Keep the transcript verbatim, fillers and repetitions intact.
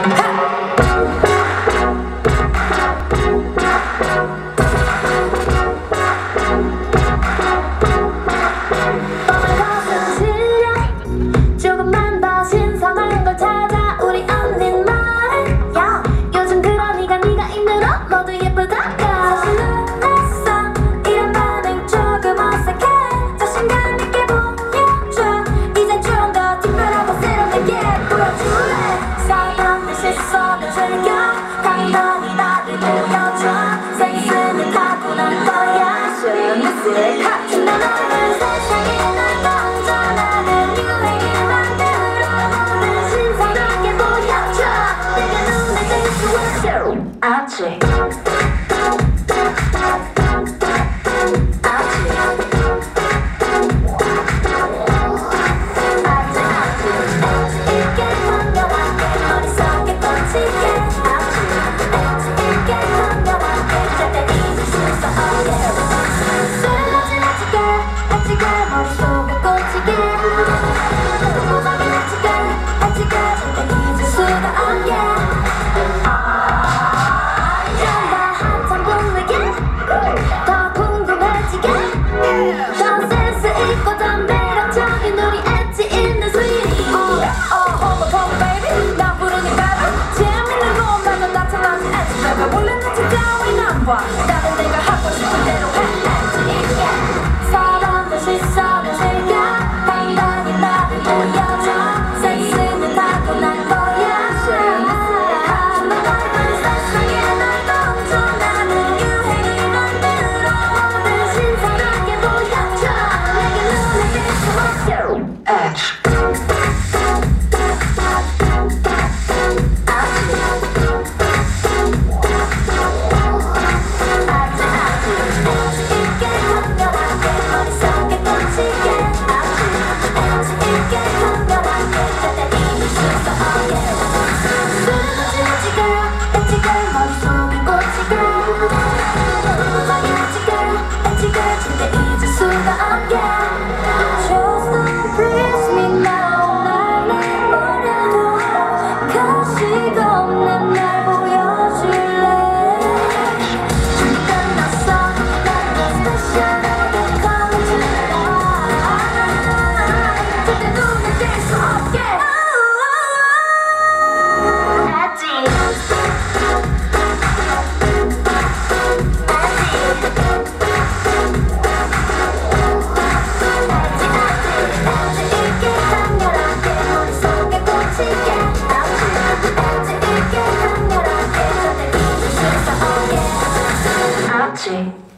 당당히 나를 보여줘. 센스는 타고난 거야. 쇼미스를 같은 너는 세상에 날 던져나는 유행을 만들어 모든 신선하게 보여줘. 내가 눈에 뜰 수 있어. 아직 나는 내가 하고 싶은 대로 해. 사람들 시선을 즐겨 당당히 나를 보여줘. 센스는 타고난 거야. 하지만 넓은 세상에 날 던져. 나는 유행을 만들어 모든 신선하게 보여줘. 내게 눈에 띌 수 없어. 그치.